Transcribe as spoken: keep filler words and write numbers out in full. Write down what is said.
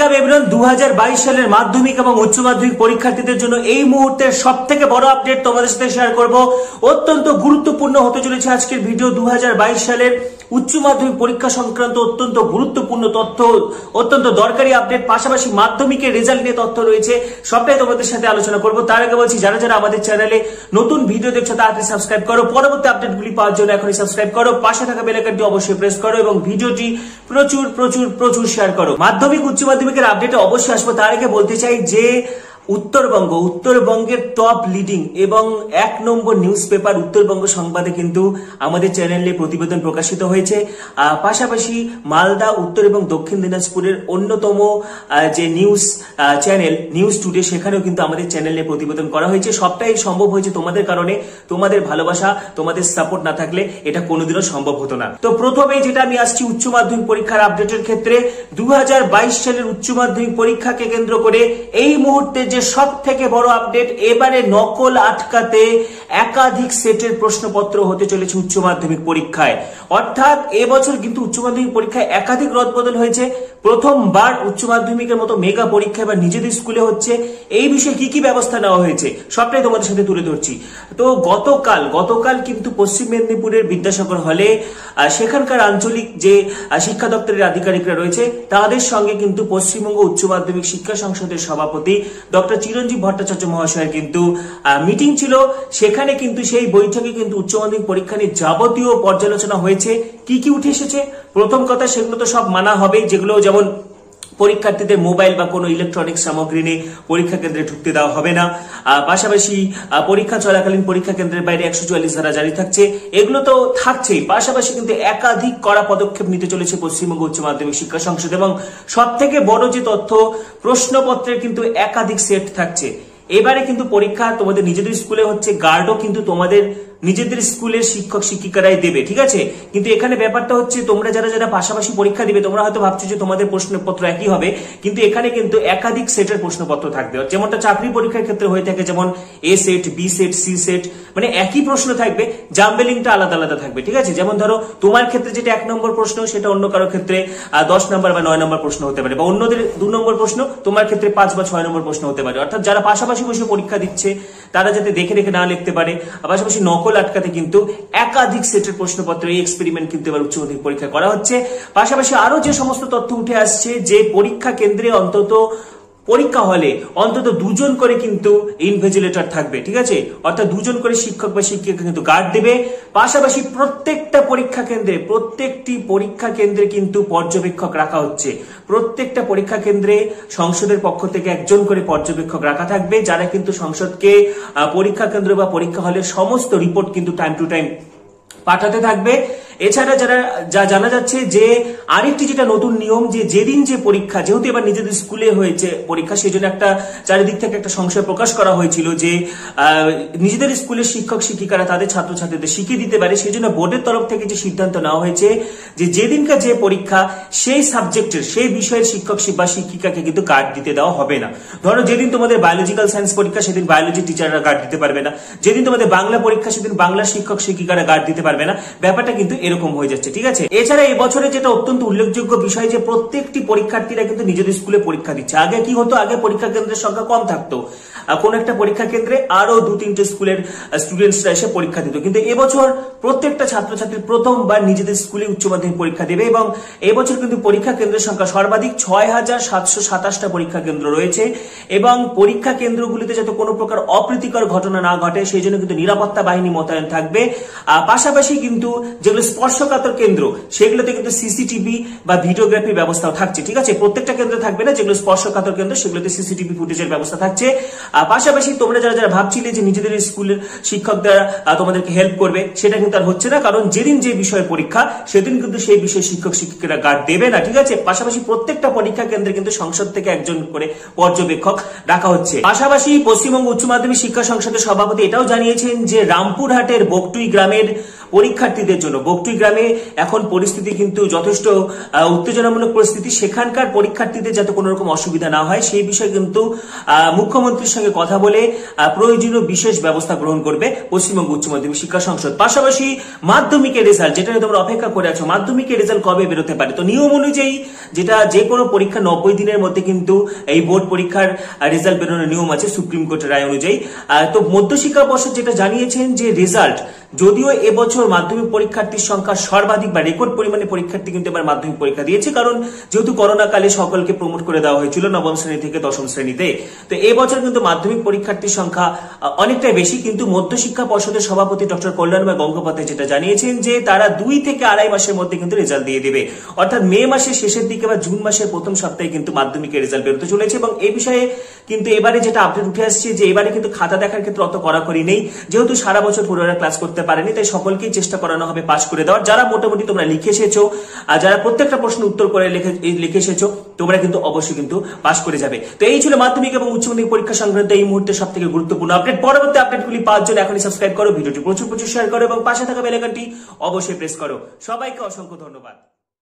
Welcome everyone. দু হাজার বাইশ সালের মাধ্যমিক এবং উচ্চ মাধ্যমিক পরীক্ষার্থীদের জন্য এই মুহূর্তের সব থেকে বড় আপডেট তোমাদের সাথে শেয়ার করব। অত্যন্ত গুরুত্বপূর্ণ হতে চলেছে আজকের ভিডিও। দু হাজার বাইশ সালের উচ্চ মাধ্যমিক পরীক্ষা সংক্রান্ত অত্যন্ত গুরুত্বপূর্ণ তথ্য, অত্যন্ত দরকারি আপডেট, পাশাপাশি মাধ্যমিকের রেজাল্ট নিয়ে তথ্য রয়েছে, সবটাই তোমাদের সাথে আলোচনা করব। তার আগে বলছি, যারা যারা আমাদের চ্যানেলে নতুন ভিডিও দেখছো তাড়াতাড়ি সাবস্ক্রাইব করো, পরবর্তী আপডেটগুলি পাওয়ার জন্য এখনই সাবস্ক্রাইব করো, পাশে থাকা বেল আইকনটি অবশ্যই প্রেস করো এবং ভিডিওটি প্রচুর প্রচুর প্রচুর শেয়ার করো। মাধ্যমিক উচ্চ মাধ্যমিকের আপডেটে অবশ্যই আসবো। তার আগে বলতে চাই যে উত্তরবঙ্গ উত্তরবঙ্গের টপ লিডিং এবং এক নম্বর নিউজ পেপার উত্তরবঙ্গ সংবাদে কিন্তু আমাদের চ্যানেলে প্রতিবেদন প্রকাশিত হয়েছে। পাশাপাশি মালদা, উত্তর এবং দক্ষিণ দিনাজপুরের অন্যতম যে নিউজ চ্যানেল নিউজ টুডে, সেখানেও কিন্তু আমাদের চ্যানেলে প্রতিবেদন করা হয়েছে। সবটাই সম্ভব হয়েছে তোমাদের কারণে। তোমাদের ভালোবাসা, তোমাদের সাপোর্ট না থাকলে এটা কোনোদিনও সম্ভব হতো না। তো প্রথমেই যেটা আমি আসছি উচ্চ মাধ্যমিক পরীক্ষার আপডেটের ক্ষেত্রে, দু হাজার বাইশ সালের উচ্চ মাধ্যমিক পরীক্ষাকে কেন্দ্র করে এই মুহূর্তে যে সব থেকে বড় আপডেট, এবারে নকল আটকাতে একাধিক সেটের প্রশ্নপত্র হতে চলেছে উচ্চ মাধ্যমিক পরীক্ষায়। অর্থাৎ এবছর কিন্তু উচ্চ মাধ্যমিক পরীক্ষায় একাধিক রদবদল হয়েছে। প্রথমবার উচ্চ মাধ্যমিকের মতো মেগা পরীক্ষা এবার নিজেদের স্কুলে হচ্ছে। এই বিষয়ে কি কি ব্যবস্থা নেওয়া হয়েছে সবটাই তোমাদের সাথে তুলে ধরছি। তো গতকাল গতকাল কিন্তু পশ্চিম মেদিনীপুরের বিদ্যাসাগর হলে সেখানকার আঞ্চলিক যে শিক্ষা দপ্তরের আধিকারিকরা রয়েছে তাদের সঙ্গে কিন্তু পশ্চিমবঙ্গ উচ্চ মাধ্যমিক শিক্ষা সংসদের সভাপতি ডক্টর চিরঞ্জীব ভট্টাচার্য মহাশয়ের কিন্তু মিটিং ছিল। সেখানে কিন্তু সেই বৈঠকে কিন্তু উচ্চ মাধ্যমিক পরীক্ষা নিয়ে যাবতীয় পর্যালোচনা হয়েছে। কি কি উঠে এসেছে? প্রথম কথা, সেগুলো তো সব মানা হবে, যেগুলো যেমন পরীক্ষার্থীদের মোবাইল বা কোনো ইলেকট্রনিক সামগ্রী নিয়ে পরীক্ষা কেন্দ্রে ঢুকতে দেওয়া হবে না। পাশাপাশি পরীক্ষা চলাকালীন পরীক্ষা কেন্দ্রের বাইরে একশো চুয়াল্লিশ ধারা জারি থাকছে, এগুলো তো থাকছেই। পাশাপাশি কিন্তু একাধিক কড়া পদক্ষেপ নিতে চলেছে পশ্চিমবঙ্গ উচ্চ মাধ্যমিক শিক্ষা সংসদ। এবং সব থেকে বড় যে তথ্য, প্রশ্নপত্রের কিন্তু একাধিক সেট থাকছে। এবারে কিন্তু পরীক্ষা তোমাদের নিজেদের স্কুলে হচ্ছে, গার্ডও কিন্তু তোমাদের নিজেদের স্কুলের শিক্ষক শিক্ষিকারাই দেবে, ঠিক আছে? কিন্তু এখানে ব্যাপারটা হচ্ছে, তোমরা যারা যারা পাশাপাশি পরীক্ষা দিবে, তোমরা হয়তো ভাবছো যে তোমাদের প্রশ্নপত্র একই হবে, কিন্তু এখানে কিন্তু একাধিক সেটের প্রশ্নপত্র থাকবে। যেমনটা চাকরি পরীক্ষার ক্ষেত্রে হয়ে থাকে, যেমন A set, B set, C set, মানে একই প্রশ্ন থাকবে, জাম্বেলিংটা আলাদা আলাদা থাকবে, ঠিক আছে? যেমন ধরো তোমার ক্ষেত্রে যেটা এক নম্বর প্রশ্ন, সেটা অন্য কারো ক্ষেত্রে দশ নম্বর বা নয় নম্বর প্রশ্ন হতে পারে, বা অন্যদের দু নম্বর প্রশ্ন তোমার ক্ষেত্রে পাঁচ বা ছয় নম্বর প্রশ্ন হতে পারে। অর্থাৎ যারা পাশাপাশি বসে পরীক্ষা দিচ্ছে তারা যাতে দেখে দেখে না লিখতে পারে। পাশাপাশি নকল আটকাতে কিন্তু একাধিক সেটের প্রশ্নপত্র, এই এক্সপেরিমেন্ট কিন্তু এবার উচ্চ মাধ্যমিক পরীক্ষা করা হচ্ছে। পাশাপাশি আরো যে সমস্ত তথ্য উঠে আসছে, যে পরীক্ষা কেন্দ্রে অন্তত পরীক্ষা হলে অন্তত দুজন করে কিন্তু ইনভিজিলেটর থাকবে, ঠিক আছে? অর্থাৎ দুজন করে শিক্ষক বা শিক্ষিকা কিন্তু গার্ড দেবে। পাশাপাশি প্রত্যেকটা পরীক্ষা কেন্দ্রে প্রত্যেকটি পরীক্ষা কেন্দ্রে কিন্তু পর্যবেক্ষক রাখা হচ্ছে। প্রত্যেকটা পরীক্ষা কেন্দ্রে সংসদের পক্ষ থেকে একজন করে পর্যবেক্ষক রাখা থাকবে, যারা কিন্তু সংসদকে পরীক্ষা কেন্দ্র বা পরীক্ষা হলের সমস্ত রিপোর্ট কিন্তু টাইম টু টাইম পাঠাতে থাকবে। এছাড়া যারা যা জানা যাচ্ছে যে আরেকটি যেটা নতুন নিয়ম, যে যেদিন যে পরীক্ষা, যেহেতু এবার নিজেদের স্কুলে হয়েছে পরীক্ষা, সেই জন্য একটা চারিদিক থেকে একটা সংশয় প্রকাশ করা হয়েছিল যে নিজেদের স্কুলের শিক্ষক শিক্ষিকারা তাদের ছাত্রছাত্রীদের শিখিয়ে দিতে পারে। সেই জন্য বোর্ডের তরফ থেকে যে সিদ্ধান্ত নেওয়া হয়েছে যে যেদিনকার যে পরীক্ষা, সেই সাবজেক্টের সেই বিষয়ের শিক্ষক বা শিক্ষিকাকে কিন্তু গার্ড দিতে দেওয়া হবে না। ধরো যেদিন তোমাদের বায়োলজিক্যাল সায়েন্স পরীক্ষা, সেদিন বায়োলজি টিচাররা গার্ড দিতে পারবে না। যেদিন তোমাদের বাংলা পরীক্ষা, সেদিন বাংলা শিক্ষক শিক্ষিকারা গার্ড দিতে পারবে না। ব্যাপারটা কিন্তু এরকম হয়ে যাচ্ছে, ঠিক আছে? এছাড়া এবছরে যেটা অত্যন্ত উল্লেখযোগ্য বিষয়, যে প্রত্যেকটি পরীক্ষার্থীরা কিন্তু নিজেদের স্কুলে পরীক্ষা দিচ্ছে। আগে কি হতো, আগে পরীক্ষা কেন্দ্রের সংখ্যা কম থাকতো, কোন একটা পরীক্ষা কেন্দ্রে আরো দু তিনটে স্কুলের স্টুডেন্টসরা এসে পরীক্ষা দিত। কিন্তু এবছর প্রত্যেকটা ছাত্রছাত্রী প্রথমবার নিজেদের স্কুলে উচ্চ মাধ্যমিক পরীক্ষা দেবে। এবং এবছর কিন্তু পরীক্ষা কেন্দ্রের সংখ্যা সর্বাধিক ছয় হাজার সাতশো সাতাশটা পরীক্ষা কেন্দ্র রয়েছে। এবং পরীক্ষা কেন্দ্রগুলিতে যাতে কোনো প্রকার অপ্রীতিকর ঘটনা না ঘটে, সেই জন্য কিন্তু নিরাপত্তা বাহিনী মোতায়েন থাকবে। পাশাপাশি কিন্তু যেগুলো স্পর্শকাতর কেন্দ্র, সেগুলোতে কিন্তু সিসিটিভি বা ভিডিওগ্রাফির ব্যবস্থাও থাকছে, ঠিক আছে? প্রত্যেকটা কেন্দ্রে থাকবে না, যেগুলো স্পর্শকাতর কেন্দ্র সেগুলোতে সিসিটিভি ফুটেজের ব্যবস্থা থাকছে। পাশাপাশি তোমরা যারা যারা ভাবছিলে যে নিজেদের স্কুলের শিক্ষকরা তোমাদেরকে হেল্প করবে, সেটা কিন্তু আর হচ্ছে না, কারণ যেদিন যে বিষয়ের পরীক্ষা, সেদিন কিন্তু সেই বিষয়ে শিক্ষক শিক্ষিকারা গার্ড দেবে না, ঠিক আছে? পাশাপাশি প্রত্যেকটা পরীক্ষা কেন্দ্রে কিন্তু সংসদ থেকে একজন করে পর্যবেক্ষক রাখা হচ্ছে। পাশাপাশি পশ্চিমবঙ্গ উচ্চ মাধ্যমিক শিক্ষা সংসদের সভাপতি এটাও জানিয়েছেন যে রামপুরহাটের বকটুই গ্রামের পরীক্ষার্থীদের জন্য। বকটুই গ্রামে এখন পরিস্থিতি কিন্তু যথেষ্ট উত্তেজনামূলক পরিস্থিতি, সেখানকার পরীক্ষার্থীদের যাতে কোনো রকম অসুবিধা না হয় সেই বিষয়ে কিন্তু মুখ্যমন্ত্রীর সঙ্গে কথা বলে প্রয়োজনীয় বিশেষ ব্যবস্থা গ্রহণ করবে পশ্চিমবঙ্গ উচ্চ মাধ্যমিক শিক্ষা সংসদ। পাশাপাশি মাধ্যমিকের রেজাল্ট, যেটা তোমরা অপেক্ষা করে আছো, মাধ্যমিকের রেজাল্ট কবে বেরোতে পারে? তো নিয়ম অনুযায়ী যেটা যে কোনো পরীক্ষা নব্বই দিনের মধ্যে কিন্তু এই বোর্ড পরীক্ষার রেজাল্ট বেরোনোর নিয়ম আছে সুপ্রিম কোর্টের রায় অনুযায়ী। তো মধ্যশিক্ষা পর্ষদ যেটা জানিয়েছেন যে রেজাল্ট, যদিও এবছর মাধ্যমিক পরীক্ষার্থীর সংখ্যা সর্বাধিক বা রেকর্ড পরিমাণে পরীক্ষার্থী কিন্তু এবার মাধ্যমিক পরীক্ষা দিয়েছে, কারণ যেহেতু করোনা কালে সকলকে প্রমোট করে দেওয়া হয়েছিল নবম শ্রেণী থেকে দশম শ্রেণীতে। তো এবছর কিন্তু মাধ্যমিক পরীক্ষার্থীর সংখ্যা অনেকটাই বেশি, কিন্তু মধ্যশিক্ষা পর্ষদের সভাপতি ডক্টর কল্যাণময় গঙ্গোপাধ্যায় যেটা জানিয়েছেন যে তারা দুই থেকে আড়াই মাসের মধ্যে কিন্তু রেজাল্ট দিয়ে দেবে, অর্থাৎ মে মাসের শেষের দিকে বা জুন মাসের প্রথম সপ্তাহে কিন্তু মাধ্যমিকের রেজাল্ট বেরোতে চলেছে। এবং এই বিষয়ে কিন্তু এবারে যেটা আপডেট উঠে আসছে যে এবারে কিন্তু খাতা দেখার ক্ষেত্রে অত কড়াকড়ি নেই, যেহেতু সারা বছর পুরোরা ক্লাস করতে পারেনি, তাই সকলকেই চেষ্টা করানো হবে পাস করে দেওয়ার। যারা মোটামুটি তোমরা লিখে এসেছো আর যারা প্রত্যেকটা প্রশ্ন উত্তর করে লিখে এসেছো তোমরা কিন্তু অবশ্যই কিন্তু পাস করে যাবে। তো এই ছিল মাধ্যমিক এবং উচ্চ মাধ্যমিক পরীক্ষা সংক্রান্ত এই মুহূর্তে সব থেকে গুরুত্বপূর্ণ আপডেট। পরবর্তী আপডেটগুলি পাওয়ার জন্য এখনই সাবস্ক্রাইব করো, ভিডিওটি প্রচুর প্রচুর শেয়ার করো এবং পাশে থাকা বেল আইকনটি অবশ্যই প্রেস করো। সবাইকে অসংখ্য ধন্যবাদ।